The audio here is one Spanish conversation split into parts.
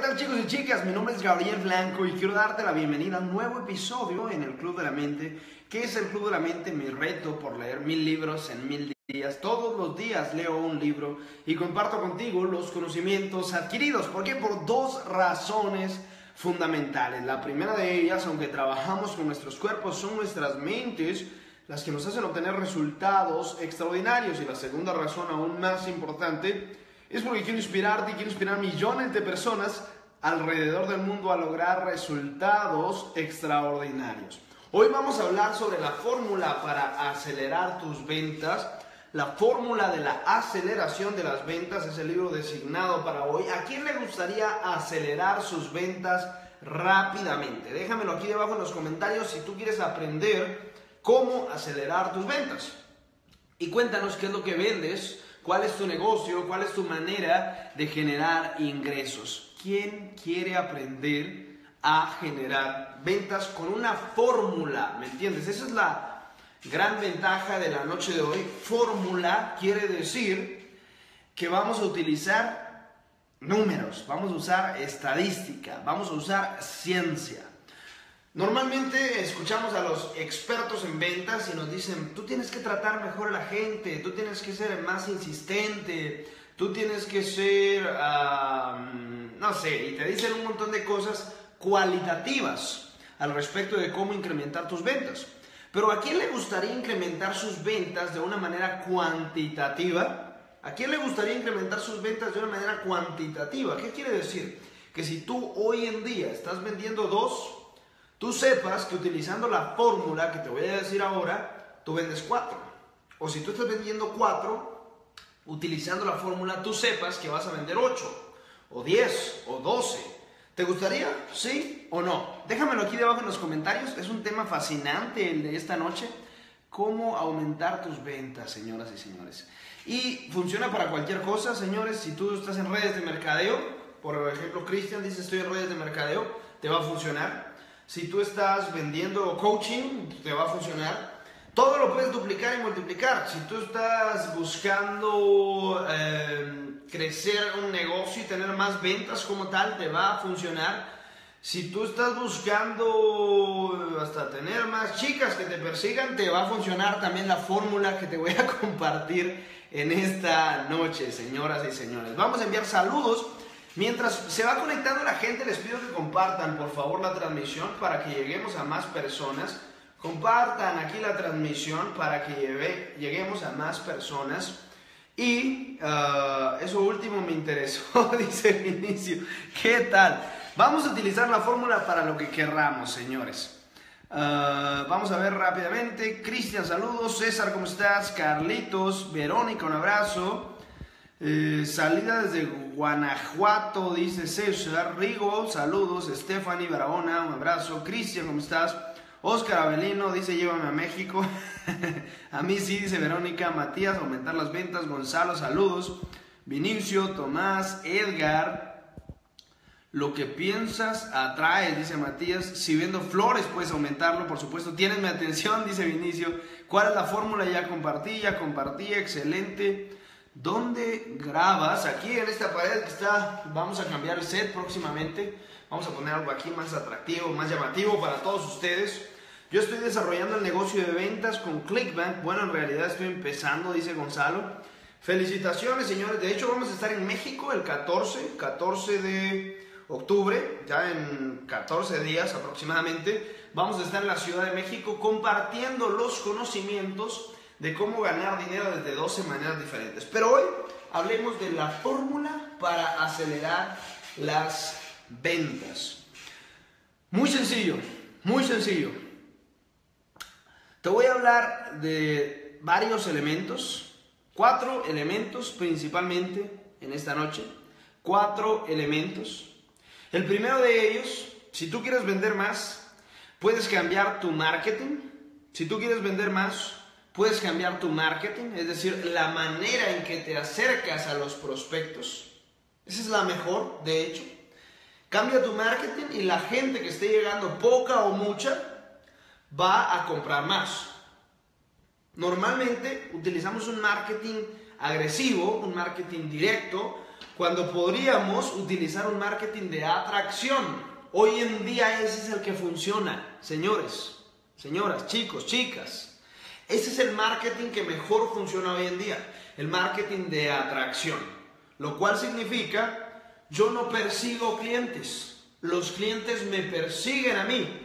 tal, chicos y chicas? Mi nombre es Gabriel Blanco y quiero darte la bienvenida a un nuevo episodio en el Club de la Mente. ¿Qué es el Club de la Mente? Mi reto por leer 1000 libros en 1000 días. Todos los días leo un libro y comparto contigo los conocimientos adquiridos. ¿Por qué? Por dos razones fundamentales. La primera de ellas, aunque trabajamos con nuestros cuerpos, son nuestras mentes las que nos hacen obtener resultados extraordinarios. Y la segunda razón, aún más importante, es porque quiero inspirarte y quiero inspirar a millones de personas alrededor del mundo a lograr resultados extraordinarios. Hoy vamos a hablar sobre la fórmula para acelerar tus ventas. La fórmula de la aceleración de las ventas es el libro designado para hoy. ¿A quién le gustaría acelerar sus ventas rápidamente? Déjamelo aquí debajo en los comentarios si tú quieres aprender cómo acelerar tus ventas. Y cuéntanos qué es lo que vendes. ¿Cuál es tu negocio? ¿Cuál es tu manera de generar ingresos? ¿Quién quiere aprender a generar ventas con una fórmula? ¿Me entiendes? Esa es la gran ventaja de la noche de hoy. Fórmula quiere decir que vamos a utilizar números, vamos a usar estadística, vamos a usar ciencia. Normalmente escuchamos a los expertos en ventas y nos dicen, tú tienes que tratar mejor a la gente, tú tienes que ser más insistente, tú tienes que ser, no sé, y te dicen un montón de cosas cualitativas al respecto de cómo incrementar tus ventas. Pero ¿a quién le gustaría incrementar sus ventas de una manera cuantitativa? ¿A quién le gustaría incrementar sus ventas de una manera cuantitativa? ¿Qué quiere decir? Que si tú hoy en día estás vendiendo 2, tú sepas que utilizando la fórmula que te voy a decir ahora, tú vendes 4. O si tú estás vendiendo 4, utilizando la fórmula, tú sepas que vas a vender 8, o 10, o 12. ¿Te gustaría? ¿Sí o no? Déjamelo aquí debajo en los comentarios. Es un tema fascinante el de esta noche. Cómo aumentar tus ventas, señoras y señores. Y funciona para cualquier cosa, señores. Si tú estás en redes de mercadeo, por ejemplo, Cristian dice estoy en redes de mercadeo, te va a funcionar. Si tú estás vendiendo coaching, te va a funcionar. Todo lo puedes duplicar y multiplicar. Si tú estás buscando crecer un negocio y tener más ventas como tal, te va a funcionar. Si tú estás buscando hasta tener más chicas que te persigan, te va a funcionar también la fórmula que te voy a compartir en esta noche, señoras y señores. Vamos a enviar saludos. Mientras se va conectando la gente, les pido que compartan por favor la transmisión para que lleguemos a más personas. Compartan aquí la transmisión para que lleguemos a más personas. Y eso último me interesó, dice Vinicio. ¿Qué tal? Vamos a utilizar la fórmula para lo que querramos, señores. Vamos a ver rápidamente. Cristian, saludos. César, ¿cómo estás? Carlitos, Verónica, un abrazo. Salida desde Guanajuato, dice César. Rigo, saludos. Stephanie Barahona, un abrazo. Cristian, ¿cómo estás? Oscar Avelino dice llévame a México. A mí sí, dice Verónica. Matías, aumentar las ventas. Gonzalo, saludos. Vinicio, Tomás, Edgar, lo que piensas atrae, dice Matías. Si vendo flores puedes aumentarlo, por supuesto. Tienes mi atención, dice Vinicio. ¿Cuál es la fórmula? Ya compartí, excelente. ¿Dónde grabas? Aquí en esta pared que está, vamos a cambiar el set próximamente. Vamos a poner algo aquí más atractivo, más llamativo para todos ustedes. Yo estoy desarrollando el negocio de ventas con ClickBank. Bueno, en realidad estoy empezando, dice Gonzalo. Felicitaciones, señores. De hecho, vamos a estar en México el 14 de octubre, ya en 14 días aproximadamente. Vamos a estar en la Ciudad de México compartiendo los conocimientos de cómo ganar dinero desde 12 maneras diferentes. Pero hoy hablemos de la fórmula para acelerar las ventas. Muy sencillo, muy sencillo. Te voy a hablar de varios elementos, 4 elementos principalmente en esta noche. 4 elementos. El primero de ellos, si tú quieres vender más, puedes cambiar tu marketing. Si tú quieres vender más, puedes cambiar tu marketing, es decir, la manera en que te acercas a los prospectos. Esa es la mejor, de hecho. Cambia tu marketing y la gente que esté llegando, poca o mucha, va a comprar más. Normalmente utilizamos un marketing agresivo, un marketing directo, cuando podríamos utilizar un marketing de atracción. Hoy en día ese es el que funciona, señores, señoras, chicos, chicas. Ese es el marketing que mejor funciona hoy en día, el marketing de atracción. Lo cual significa, yo no persigo clientes, los clientes me persiguen a mí.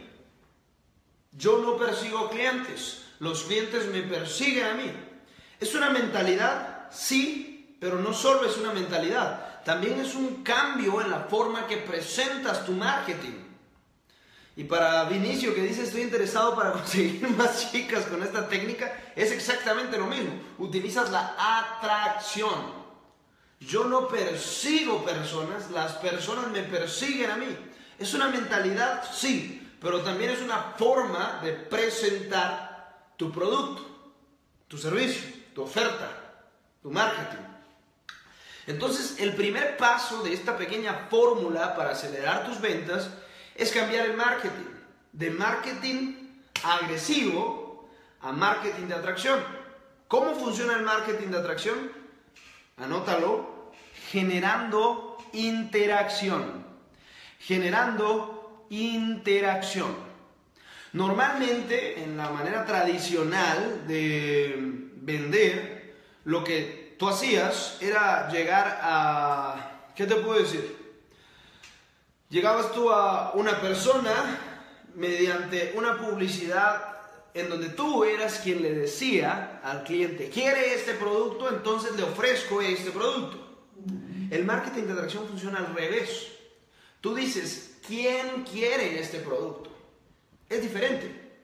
Yo no persigo clientes, los clientes me persiguen a mí. ¿Es una mentalidad? Sí, pero no solo es una mentalidad, también es un cambio en la forma que presentas tu marketing. Y para Vinicio, que dice estoy interesado para conseguir más chicas con esta técnica, es exactamente lo mismo. Utilizas la atracción. Yo no persigo personas, las personas me persiguen a mí. ¿Es una mentalidad? Sí. Pero también es una forma de presentar tu producto, tu servicio, tu oferta, tu marketing. Entonces, el primer paso de esta pequeña fórmula para acelerar tus ventas es cambiar el marketing, de marketing agresivo a marketing de atracción. ¿Cómo funciona el marketing de atracción? Anótalo, generando interacción, generando interacción. Normalmente, en la manera tradicional de vender, lo que tú hacías era llegar a... ¿Qué te puedo decir? Llegabas tú a una persona mediante una publicidad en donde tú eras quien le decía al cliente, ¿quiere este producto? Entonces le ofrezco este producto. El marketing de atracción funciona al revés. Tú dices, ¿quién quiere este producto? Es diferente.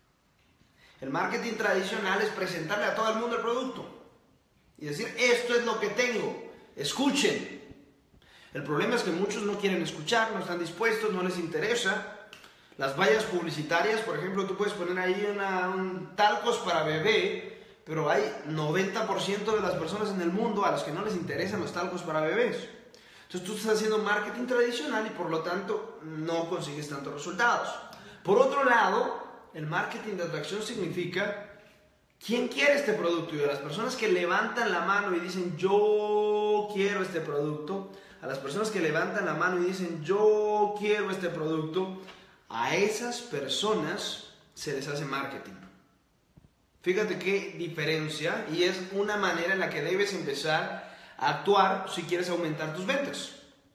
El marketing tradicional es presentarle a todo el mundo el producto y decir, esto es lo que tengo, escuchen. El problema es que muchos no quieren escuchar, no están dispuestos, no les interesa. Las vallas publicitarias, por ejemplo, tú puedes poner ahí un talcos para bebé, pero hay 90% de las personas en el mundo a las que no les interesan los talcos para bebés. Entonces tú estás haciendo marketing tradicional y por lo tanto no consigues tantos resultados. Por otro lado, el marketing de atracción significa ¿quién quiere este producto? Y a las personas que levantan la mano y dicen yo quiero este producto, a las personas que levantan la mano y dicen yo quiero este producto, a esas personas se les hace marketing. Fíjate qué diferencia, y es una manera en la que debes empezar a actuar si quieres aumentar tus ventas.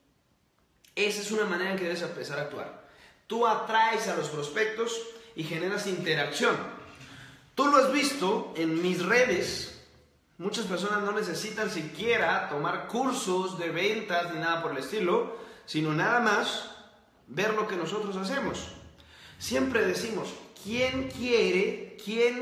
Esa es una manera en que debes empezar a actuar. Tú atraes a los prospectos y generas interacción. Tú lo has visto en mis redes. Muchas personas no necesitan siquiera tomar cursos de ventas ni nada por el estilo, sino nada más ver lo que nosotros hacemos. Siempre decimos, ¿quién quiere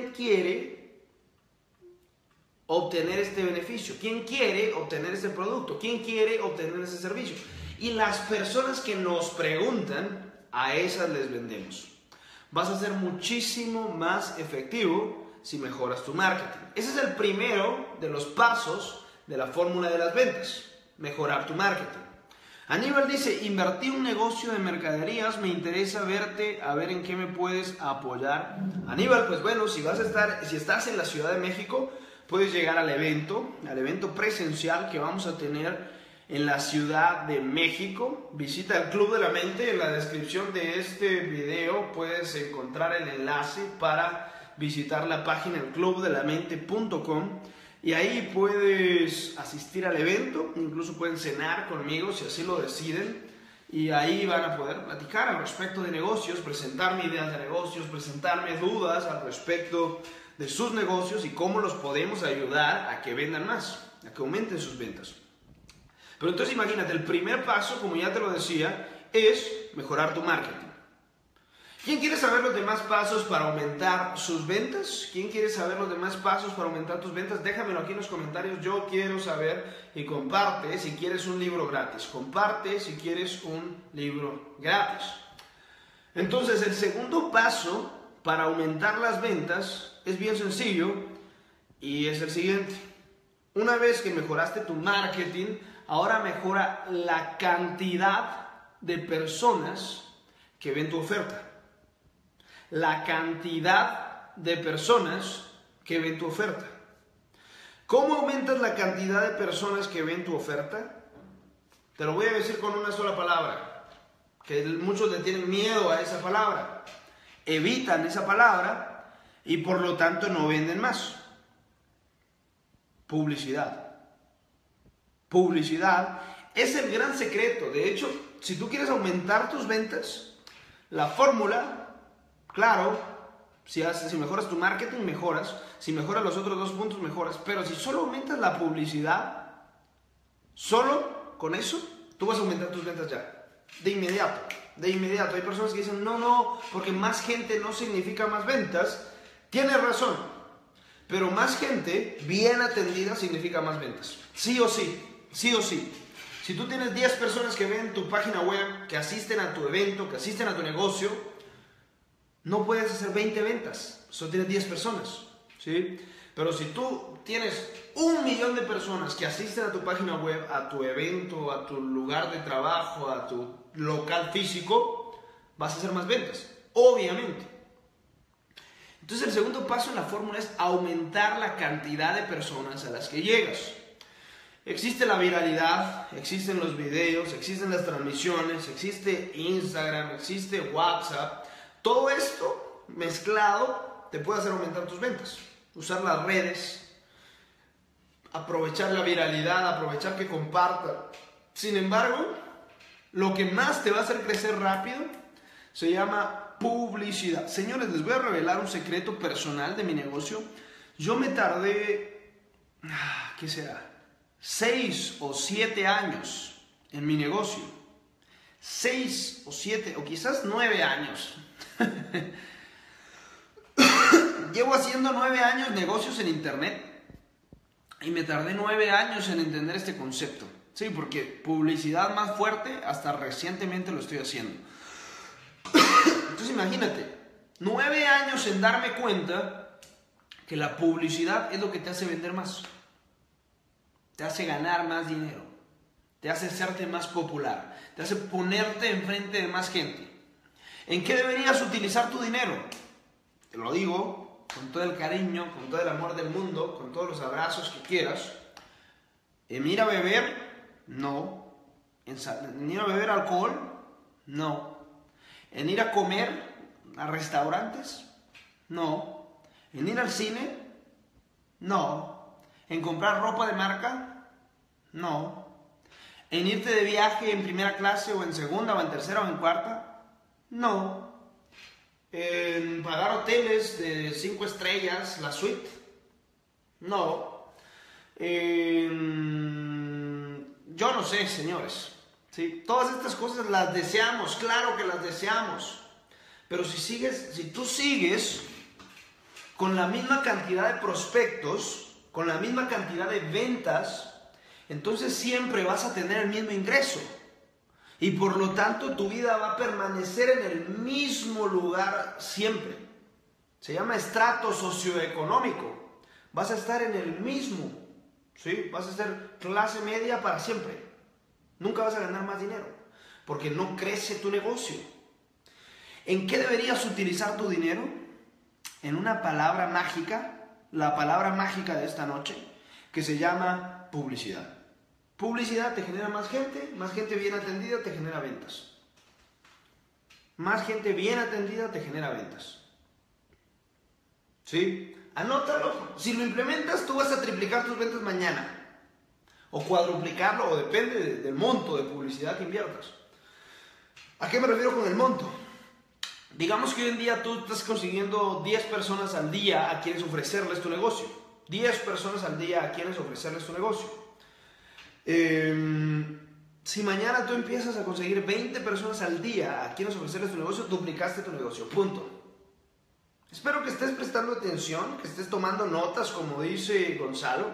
obtener este beneficio? ¿Quién quiere obtener este producto? ¿Quién quiere obtener ese servicio? Y las personas que nos preguntan, a esas les vendemos. Vas a ser muchísimo más efectivo si mejoras tu marketing. Ese es el primero de los pasos de la fórmula de las ventas, mejorar tu marketing. Aníbal dice, invertí un negocio de mercaderías, me interesa verte, a ver en qué me puedes apoyar. Aníbal, pues bueno, si estás en la Ciudad de México, puedes llegar al evento presencial que vamos a tener en la Ciudad de México. Visita el Club de la Mente. En la descripción de este video puedes encontrar el enlace para visitar la página elclubdelamente.com y ahí puedes asistir al evento, incluso pueden cenar conmigo si así lo deciden, y ahí van a poder platicar al respecto de negocios, presentarme ideas de negocios, presentarme dudas al respecto de sus negocios y cómo los podemos ayudar a que vendan más, a que aumenten sus ventas. Pero entonces imagínate, el primer paso, como ya te lo decía, es mejorar tu marketing. ¿Quién quiere saber los demás pasos para aumentar sus ventas? ¿Quién quiere saber los demás pasos para aumentar tus ventas? Déjamelo aquí en los comentarios, yo quiero saber, y comparte si quieres un libro gratis. Comparte si quieres un libro gratis. Entonces, el segundo paso para aumentar las ventas es bien sencillo y es el siguiente. Una vez que mejoraste tu marketing, ahora mejora la cantidad de personas que ven tu oferta. La cantidad de personas que ven tu oferta. ¿Cómo aumentas la cantidad de personas que ven tu oferta? Te lo voy a decir con una sola palabra, que muchos le tienen miedo a esa palabra. Evitan esa palabra y por lo tanto no venden más. Publicidad. Publicidad es el gran secreto. De hecho, si tú quieres aumentar tus ventas, la fórmula, claro, si mejoras tu marketing, mejoras. Si mejoras los otros 2 puntos, mejoras. Pero si solo aumentas la publicidad, solo con eso, tú vas a aumentar tus ventas ya. De inmediato. De inmediato. Hay personas que dicen, no, porque más gente no significa más ventas. Tienes razón. Pero más gente bien atendida significa más ventas. Sí o sí. Sí o sí. Si tú tienes 10 personas que ven tu página web, que asisten a tu evento, que asisten a tu negocio, no puedes hacer 20 ventas. Solo tienes 10 personas. ¿Sí? Pero si tú tienes 1 millón de personas que asisten a tu página web, a tu evento, a tu lugar de trabajo, a tu local físico, vas a hacer más ventas. Obviamente. Entonces el segundo paso en la fórmula es aumentar la cantidad de personas a las que llegas. Existe la viralidad, existen los videos, existen las transmisiones, existe Instagram, existe WhatsApp. Todo esto mezclado te puede hacer aumentar tus ventas. Usar las redes, aprovechar la viralidad, aprovechar que compartan. Sin embargo, lo que más te va a hacer crecer rápido se llama publicidad. Señores, les voy a revelar un secreto personal de mi negocio. Yo me tardé, ¿qué será? 6 o 7 años en mi negocio. 6 o 7 o quizás 9 años. Llevo haciendo 9 años negocios en internet y me tardé 9 años en entender este concepto. Sí, porque publicidad más fuerte hasta recientemente lo estoy haciendo. Entonces imagínate, 9 años en darme cuenta que la publicidad es lo que te hace vender más. Te hace ganar más dinero, te hace hacerte más popular, te hace ponerte enfrente de más gente. ¿En qué deberías utilizar tu dinero? Te lo digo con todo el cariño, con todo el amor del mundo, con todos los abrazos que quieras. ¿En ir a beber? No. ¿En ir a beber alcohol? No. ¿En ir a comer a restaurantes? No. ¿En ir al cine? No. ¿En comprar ropa de marca? No. ¿En irte de viaje en primera clase o en segunda o en tercera o en cuarta? No. ¿En pagar hoteles de 5 estrellas, la suite? No. Yo no sé, señores. ¿Sí? Todas estas cosas las deseamos, claro que las deseamos. Pero si tú sigues con la misma cantidad de prospectos, con la misma cantidad de ventas, entonces siempre vas a tener el mismo ingreso. Y por lo tanto tu vida va a permanecer en el mismo lugar siempre. Se llama estrato socioeconómico. Vas a estar en el mismo. ¿Sí? Vas a ser clase media para siempre. Nunca vas a ganar más dinero. Porque no crece tu negocio. ¿En qué deberías utilizar tu dinero? En una palabra mágica. La palabra mágica de esta noche, que se llama publicidad. Publicidad te genera más gente bien atendida te genera ventas. Más gente bien atendida te genera ventas. ¿Sí? Anótalo. Si lo implementas, tú vas a triplicar tus ventas mañana. O cuadruplicarlo, o depende del monto de publicidad que inviertas. ¿A qué me refiero con el monto? Digamos que hoy en día tú estás consiguiendo 10 personas al día a quienes ofrecerles tu negocio. 10 personas al día a quienes ofrecerles tu negocio. Si mañana tú empiezas a conseguir 20 personas al día a quienes ofrecerles tu negocio, duplicaste tu negocio. Punto. Espero que estés prestando atención, que estés tomando notas, como dice Gonzalo.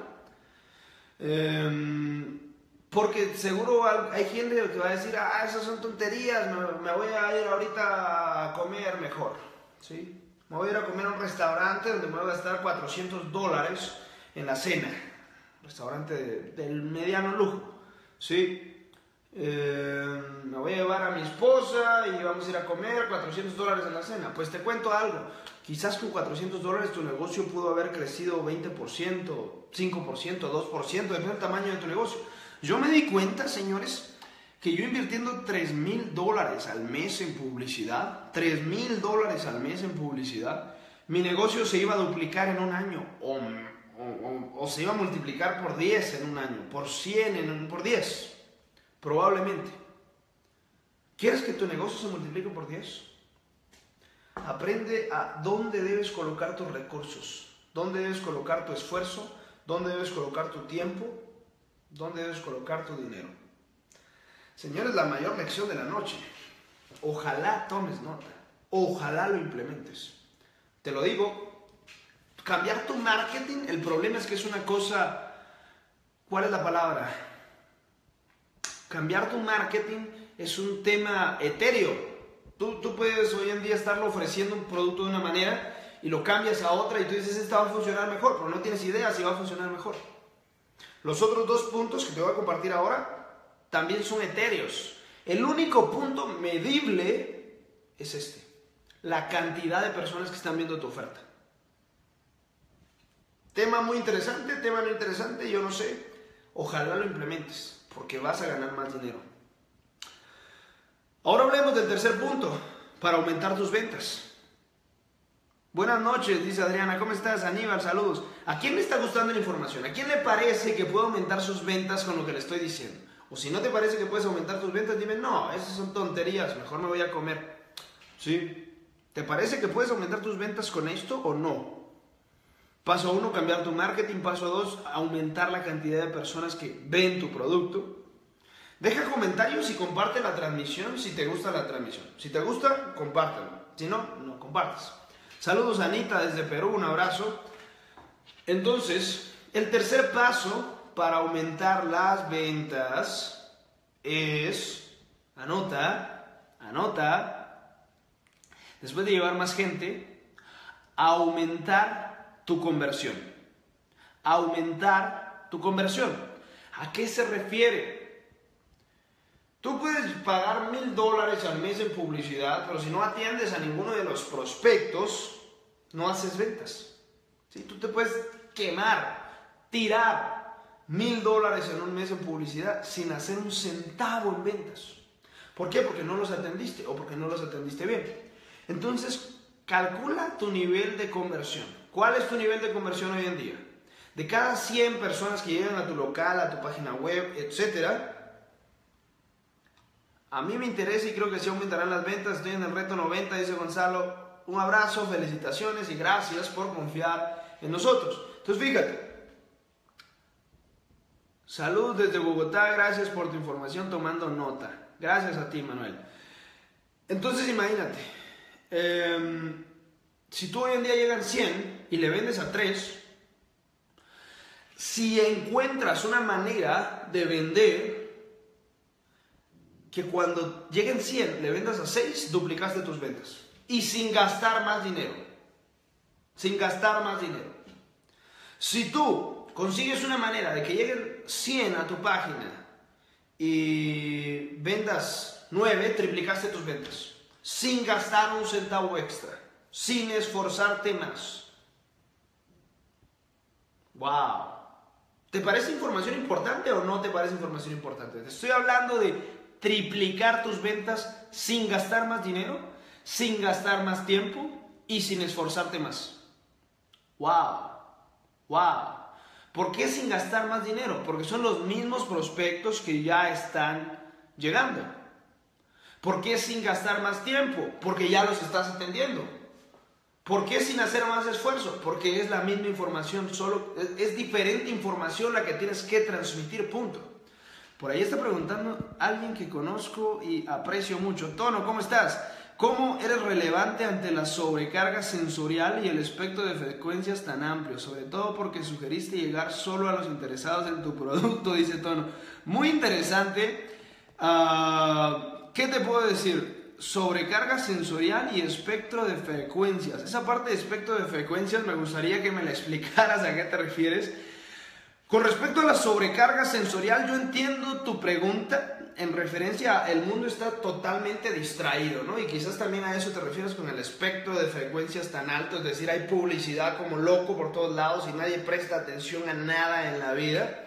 Porque seguro hay gente que va a decir, esas son tonterías, me voy a ir ahorita a comer mejor, ¿sí? Me voy a ir a comer a un restaurante donde me voy a gastar $400 en la cena. Restaurante del mediano lujo, ¿sí? Me voy a llevar a mi esposa y vamos a ir a comer $400 en la cena. Pues te cuento algo, quizás con $400 tu negocio pudo haber crecido 20%, 5%, 2%, depende del tamaño de tu negocio. Yo me di cuenta, señores, que yo invirtiendo $3,000 al mes en publicidad, $3,000 al mes en publicidad, mi negocio se iba a duplicar en un año o se iba a multiplicar por 10 en un año, por 100, por 10, probablemente. ¿Quieres que tu negocio se multiplique por 10? Aprende a dónde debes colocar tus recursos, dónde debes colocar tu esfuerzo, dónde debes colocar tu tiempo, dónde debes colocar tu dinero. Señores, la mayor lección de la noche. Ojalá tomes nota, ojalá lo implementes. Te lo digo, cambiar tu marketing, el problema es que es una cosa, ¿cuál es la palabra? Cambiar tu marketing es un tema etéreo. Tú puedes hoy en día estarlo ofreciendo un producto de una manera y lo cambias a otra y tú dices, esta va a funcionar mejor, pero no tienes idea si va a funcionar mejor. Los otros dos puntos que te voy a compartir ahora también son etéreos. El único punto medible es este: la cantidad de personas que están viendo tu oferta. Tema muy interesante, tema no interesante, yo no sé. Ojalá lo implementes, porque vas a ganar más dinero. Ahora hablemos del tercer punto, para aumentar tus ventas. Buenas noches, dice Adriana. ¿Cómo estás, Aníbal? Saludos. ¿A quién le está gustando la información? ¿A quién le parece que puede aumentar sus ventas con lo que le estoy diciendo? O si no te parece que puedes aumentar tus ventas, dime, no, esas son tonterías, mejor me voy a comer. ¿Sí? ¿Te parece que puedes aumentar tus ventas con esto o no? Paso 1, cambiar tu marketing. Paso 2, aumentar la cantidad de personas que ven tu producto. Deja comentarios y comparte la transmisión si te gusta la transmisión. Si te gusta, compártelo. Si no, no compartas. Saludos, Anita, desde Perú, un abrazo. Entonces, el tercer paso para aumentar las ventas es, anota, después de llevar más gente, aumentar tu conversión. Aumentar tu conversión. ¿A qué se refiere? Tú puedes pagar $1,000 al mes en publicidad, pero si no atiendes a ninguno de los prospectos, no haces ventas. ¿Sí? Tú te puedes quemar, tirar $1,000 en un mes en publicidad sin hacer un centavo en ventas. ¿Por qué? Porque no los atendiste o porque no los atendiste bien. Entonces, calcula tu nivel de conversión. ¿Cuál es tu nivel de conversión hoy en día? De cada 100 personas que llegan a tu local, a tu página web, etcétera, a mí me interesa y creo que sí aumentarán las ventas. Estoy en el reto 90, dice Gonzalo. Un abrazo, felicitaciones y gracias por confiar en nosotros. Entonces, fíjate. Saludos desde Bogotá, gracias por tu información, tomando nota. Gracias a ti, Manuel. Entonces, imagínate. Si tú hoy en día llegan 100 y le vendes a 3, si encuentras una manera de vender que cuando lleguen 100 le vendas a 6, duplicaste tus ventas. Y sin gastar más dinero. Sin gastar más dinero. Si tú consigues una manera de que lleguen 100 a tu página y vendas 9, triplicaste tus ventas. Sin gastar un centavo extra. Sin esforzarte más. ¡Wow! ¿Te parece información importante o no te parece información importante? Te estoy hablando de triplicar tus ventas sin gastar más dinero, sin gastar más tiempo y sin esforzarte más. ¡Wow! ¡Wow! ¿Por qué sin gastar más dinero? Porque son los mismos prospectos que ya están llegando. ¿Por qué sin gastar más tiempo? Porque ya los estás atendiendo. ¿Por qué sin hacer más esfuerzo? Porque es la misma información, solo es diferente información la que tienes que transmitir, punto. Por ahí está preguntando alguien que conozco y aprecio mucho. Tono, ¿cómo estás? ¿Cómo eres relevante ante la sobrecarga sensorial y el espectro de frecuencias tan amplio? Sobre todo porque sugeriste llegar solo a los interesados en tu producto, dice Tono. Muy interesante. ¿Qué te puedo decir? Sobrecarga sensorial y espectro de frecuencias. Esa parte de espectro de frecuencias me gustaría que me la explicaras a qué te refieres. Con respecto a la sobrecarga sensorial, yo entiendo tu pregunta en referencia a el mundo está totalmente distraído, ¿no? Y quizás también a eso te refieres con el espectro de frecuencias tan alto, es decir, hay publicidad como loco por todos lados y nadie presta atención a nada en la vida.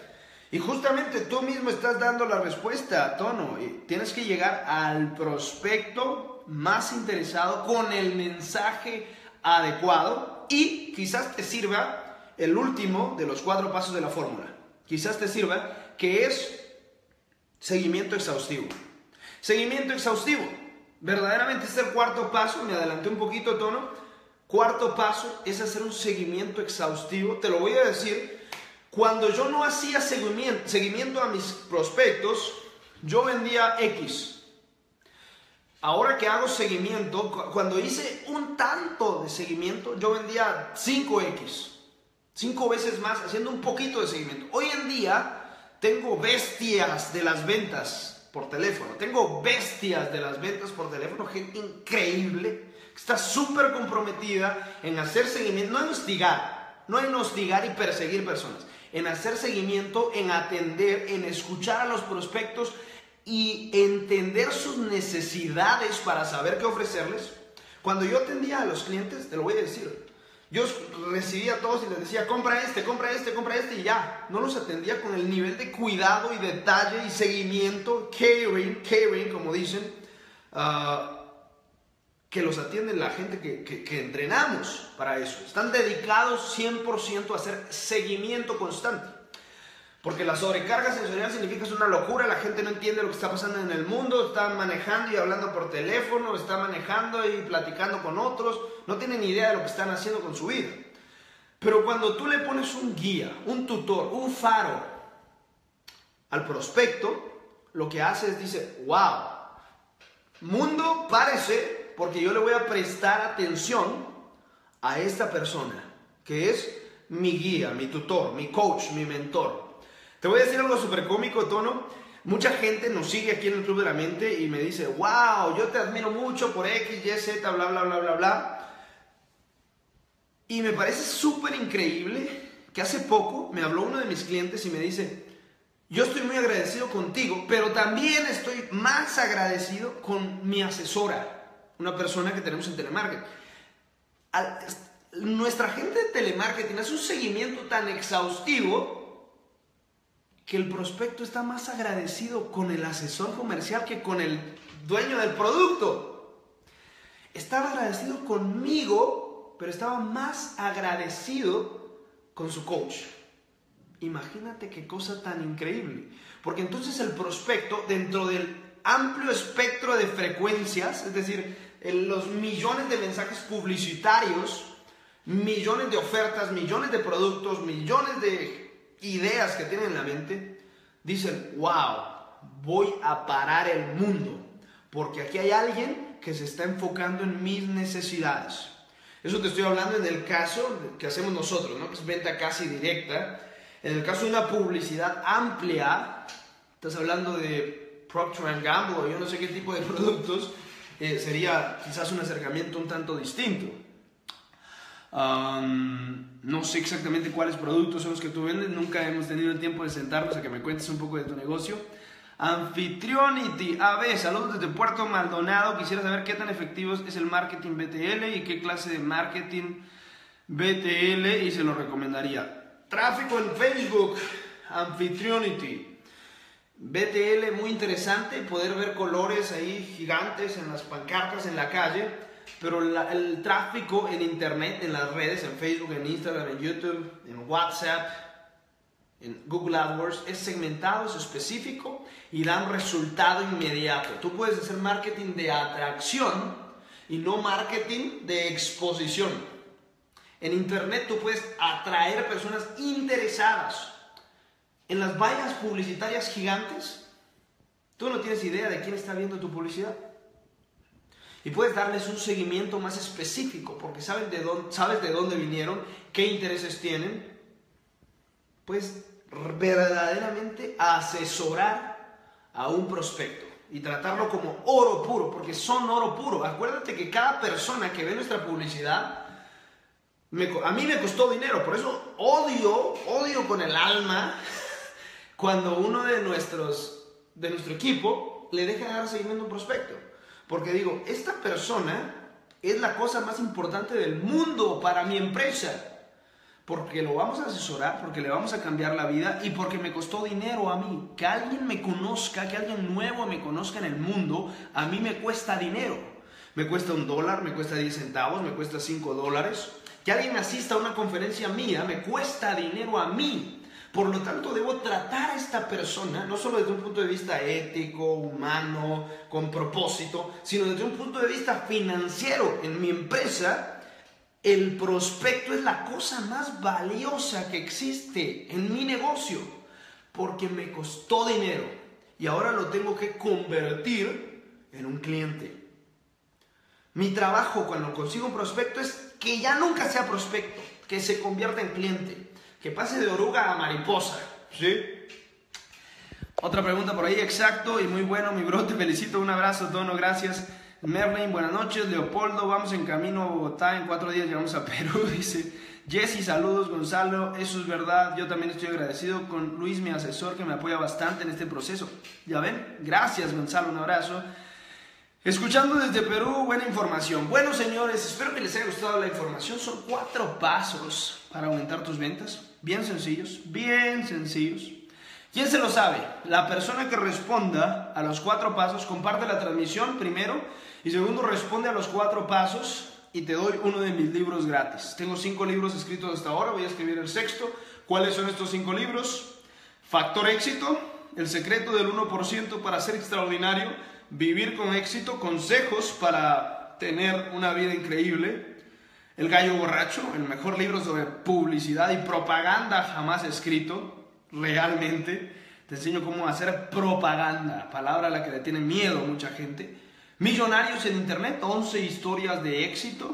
Y justamente tú mismo estás dando la respuesta, Tono. Tienes que llegar al prospecto más interesado con el mensaje adecuado y quizás te sirva el último de los 4 pasos de la fórmula. Quizás te sirva, que es seguimiento exhaustivo. Seguimiento exhaustivo. Verdaderamente este es el 4.º paso. Me adelanté un poquito, Tono. 4.º paso es hacer un seguimiento exhaustivo. Te lo voy a decir. Cuando yo no hacía seguimiento a mis prospectos, yo vendía X. Ahora que hago seguimiento, cuando hice un tanto de seguimiento, yo vendía 5X. 5 veces más haciendo un poquito de seguimiento. Hoy en día tengo bestias de las ventas por teléfono. Tengo bestias de las ventas por teléfono. Gente increíble. Está súper comprometida en hacer seguimiento. No en hostigar y perseguir personas. En hacer seguimiento, en atender, en escuchar a los prospectos y entender sus necesidades para saber qué ofrecerles. Cuando yo atendía a los clientes, te lo voy a decir, yo recibía a todos y les decía, compra este y ya. No los atendía con el nivel de cuidado y detalle y seguimiento, caring, como dicen, que los atiende la gente que entrenamos para eso. Están dedicados 100% a hacer seguimiento constante. Porque la sobrecarga sensorial significa que es una locura, la gente no entiende lo que está pasando en el mundo, está manejando y hablando por teléfono, está manejando y platicando con otros, no tienen ni idea de lo que están haciendo con su vida. Pero cuando tú le pones un guía, un tutor, un faro al prospecto, lo que hace es dice, wow, mundo, párese, porque yo le voy a prestar atención a esta persona, que es mi guía, mi tutor, mi coach, mi mentor. Te voy a decir algo súper cómico, Tono. Mucha gente nos sigue aquí en el Club de la Mente y me dice, wow, yo te admiro mucho por X, Y, Z, bla, bla, bla, bla, bla. Y me parece súper increíble que hace poco me habló uno de mis clientes y me dice, yo estoy muy agradecido contigo, pero también estoy más agradecido con mi asesora, una persona que tenemos en telemarketing. Nuestra gente de telemarketing hace un seguimiento tan exhaustivo que el prospecto está más agradecido con el asesor comercial que con el dueño del producto. Estaba agradecido conmigo, pero estaba más agradecido con su coach. Imagínate qué cosa tan increíble. Porque entonces el prospecto, dentro del amplio espectro de frecuencias, es decir, los millones de mensajes publicitarios, millones de ofertas, millones de productos, millones de ideas que tienen en la mente, dicen, wow, voy a parar el mundo, porque aquí hay alguien que se está enfocando en mis necesidades. Eso te estoy hablando en el caso que hacemos nosotros, ¿no? Que es venta casi directa. En el caso de una publicidad amplia, estás hablando de Procter & Gamble o yo no sé qué tipo de productos, sería quizás un acercamiento un tanto distinto. No sé exactamente cuáles productos son los que tú vendes, nunca hemos tenido el tiempo de sentarnos a que me cuentes un poco de tu negocio. Anfitrionity, AB, saludos desde Puerto Maldonado, quisiera saber qué tan efectivo es el marketing BTL y qué clase de marketing BTL y se lo recomendaría. Tráfico en Facebook, Anfitrionity. BTL, muy interesante, poder ver colores ahí gigantes en las pancartas en la calle. Pero el tráfico en internet, en las redes, en Facebook, en Instagram, en YouTube, en WhatsApp, en Google AdWords, es segmentado, es específico y da un resultado inmediato. Tú puedes hacer marketing de atracción y no marketing de exposición. En internet tú puedes atraer personas interesadas. En las vallas publicitarias gigantes, tú no tienes idea de quién está viendo tu publicidad. Y puedes darles un seguimiento más específico porque sabes de dónde vinieron, qué intereses tienen. Puedes verdaderamente asesorar a un prospecto y tratarlo como oro puro, porque son oro puro. Acuérdate que cada persona que ve nuestra publicidad, a mí me costó dinero, por eso odio con el alma cuando uno de nuestro equipo le deja de dar seguimiento a un prospecto. Porque digo, esta persona es la cosa más importante del mundo para mi empresa. porque lo vamos a asesorar, porque le vamos a cambiar la vida y porque me costó dinero a mí. Que alguien me conozca, que alguien nuevo me conozca en el mundo, a mí me cuesta dinero. Me cuesta $1, me cuesta 10 centavos, me cuesta $5. Que alguien asista a una conferencia mía, me cuesta dinero a mí. Por lo tanto, debo tratar a esta persona, no solo desde un punto de vista ético, humano, con propósito, sino desde un punto de vista financiero. En mi empresa, el prospecto es la cosa más valiosa que existe en mi negocio, porque me costó dinero y ahora lo tengo que convertir en un cliente. Mi trabajo cuando consigo un prospecto es que ya nunca sea prospecto, que se convierta en cliente, que pase de oruga a mariposa, ¿sí? Otra pregunta por ahí, exacto y muy bueno, mi bro, te felicito, un abrazo, Dono, gracias. Merlin, buenas noches. Leopoldo, vamos en camino a Bogotá, en 4 días llegamos a Perú, dice. Jessy, saludos. Gonzalo, eso es verdad, yo también estoy agradecido con Luis, mi asesor, que me apoya bastante en este proceso. ¿Ya ven? Gracias, Gonzalo, un abrazo. Escuchando desde Perú, buena información. Bueno, señores, espero que les haya gustado la información. Son 4 pasos para aumentar tus ventas. Bien sencillos, bien sencillos. ¿Quién se lo sabe? La persona que responda a los 4 pasos, comparte la transmisión primero y segundo, responde a los 4 pasos y te doy uno de mis libros gratis. Tengo 5 libros escritos hasta ahora, voy a escribir el 6º. ¿Cuáles son estos 5 libros? Factor éxito, el secreto del 1% para ser extraordinario, vivir con éxito, consejos para tener una vida increíble. El gallo borracho, el mejor libro sobre publicidad y propaganda jamás escrito, realmente. Te enseño cómo hacer propaganda, palabra a la que le tiene miedo mucha gente. Millonarios en Internet, 11 historias de éxito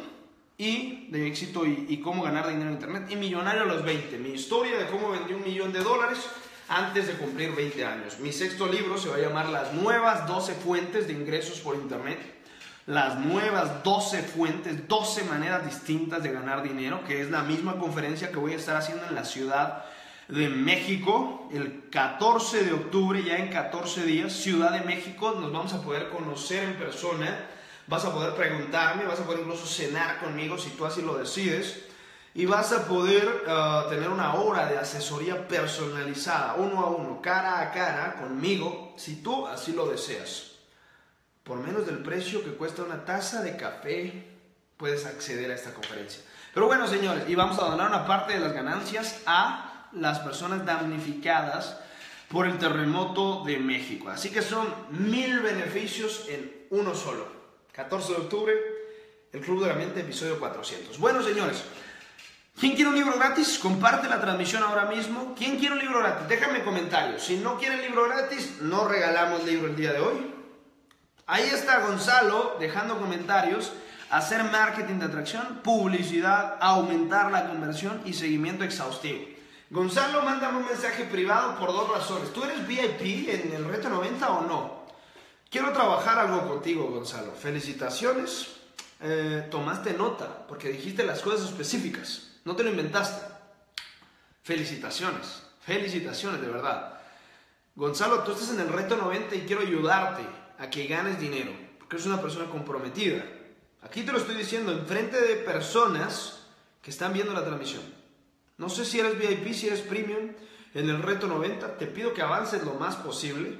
y cómo ganar dinero en Internet. Y Millonario a los 20, mi historia de cómo vendí $1 millón antes de cumplir 20 años. Mi 6º libro se va a llamar Las nuevas 12 fuentes de ingresos por Internet. Las nuevas 12 fuentes, 12 maneras distintas de ganar dinero, que es la misma conferencia que voy a estar haciendo en la Ciudad de México el 14 de octubre, ya en 14 días, Ciudad de México. Nos vamos a poder conocer en persona, vas a poder preguntarme, vas a poder incluso cenar conmigo si tú así lo decides. Y vas a poder tener una hora de asesoría personalizada, 1 a 1, cara a cara conmigo, si tú así lo deseas. Por menos del precio que cuesta una taza de café, puedes acceder a esta conferencia. Pero bueno, señores, y vamos a donar una parte de las ganancias a las personas damnificadas por el terremoto de México. Así que son 1000 beneficios en uno solo. 14 de octubre, el Club de la Mente, episodio 400. Bueno, señores, ¿quién quiere un libro gratis? Comparte la transmisión ahora mismo. ¿Quién quiere un libro gratis? Déjame comentarios. Si no quieren libro gratis, no regalamos libro el día de hoy. Ahí está Gonzalo dejando comentarios. Hacer marketing de atracción, publicidad, aumentar la conversión y seguimiento exhaustivo. Gonzalo, mándame un mensaje privado por 2 razones. ¿Tú eres VIP en el Reto 90 o no? Quiero trabajar algo contigo, Gonzalo. Felicitaciones. Tomaste nota porque dijiste las cosas específicas. No te lo inventaste. Felicitaciones. Felicitaciones, de verdad. Gonzalo, tú estás en el Reto 90 y quiero ayudarte a que ganes dinero, porque eres una persona comprometida. Aquí te lo estoy diciendo enfrente de personas que están viendo la transmisión. No sé si eres VIP, si eres premium en el Reto 90. Te pido que avances lo más posible.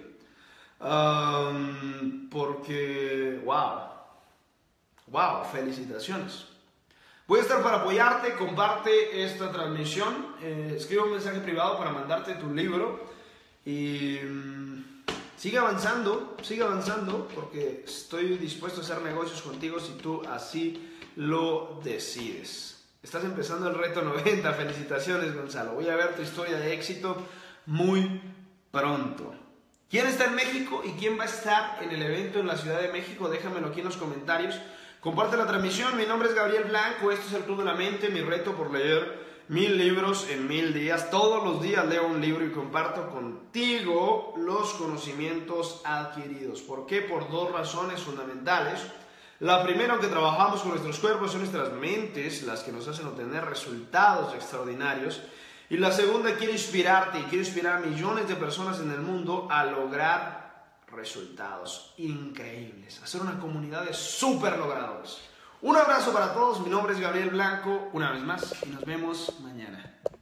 Porque, wow, felicitaciones. Voy a estar para apoyarte. Comparte esta transmisión. Escribe un mensaje privado para mandarte tu libro. Y sigue avanzando, porque estoy dispuesto a hacer negocios contigo si tú así lo decides. Estás empezando el Reto 90, felicitaciones, Gonzalo. Voy a ver tu historia de éxito muy pronto. ¿Quién está en México y quién va a estar en el evento en la Ciudad de México? Déjamelo aquí en los comentarios. Comparte la transmisión. Mi nombre es Gabriel Blanco, esto es el Club de la Mente, mi reto por leer 1000 libros en 1000 días. Todos los días leo un libro y comparto contigo los conocimientos adquiridos. ¿Por qué? Por 2 razones fundamentales. La primera, aunque trabajamos con nuestros cuerpos, son nuestras mentes las que nos hacen obtener resultados extraordinarios. Y la segunda, quiero inspirarte y quiero inspirar a millones de personas en el mundo a lograr resultados increíbles, hacer una comunidad de súper logradores. Un abrazo para todos, mi nombre es Gabriel Blanco, una vez más, y nos vemos mañana.